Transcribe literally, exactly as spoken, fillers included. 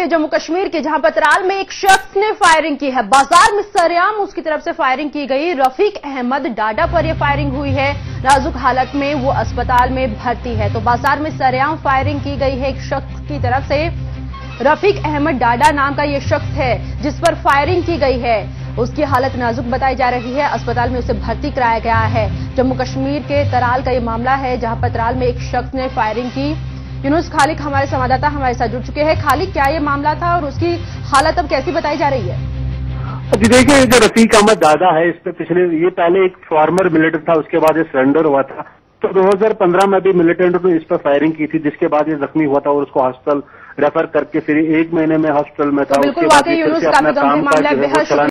जम्मू कश्मीर के, जहां पर त्राल में एक शख्स ने फायरिंग की है। बाजार में सरेआम उसकी तरफ से फायरिंग की गई। रफीक अहमद डाडा पर यह फायरिंग हुई है। नाजुक हालत में वो अस्पताल में भर्ती है। तो बाजार में सरेआम फायरिंग की गई है एक शख्स की तरफ से। रफीक अहमद डाडा नाम का ये शख्स है जिस पर फायरिंग की गई है। उसकी हालत नाजुक बताई जा रही है। अस्पताल में उसे भर्ती कराया गया है। जम्मू कश्मीर के त्राल का ये मामला है, जहां पर त्राल में एक शख्स ने फायरिंग की। यूनुस खालिक हमारे संवाददाता हमारे साथ जुड़ चुके हैं। खालिक, क्या ये मामला था और उसकी हालत अब कैसी बताई जा रही है? जी देखिए, जो रफीक अहमद दादा है, इस पे पिछले ये पहले एक फॉर्मर मिलिटेंट था, उसके बाद ये सरेंडर हुआ था। तो दो हज़ार पंद्रह में भी मिलिटेंट ने इस पर फायरिंग की थी, जिसके बाद ये जख्मी हुआ था और उसको हॉस्पिटल रेफर करके फिर एक महीने में हॉस्पिटल में था। तो बिल्कुल वाकई यूनुस काफी गंभीर मामला है। बेहद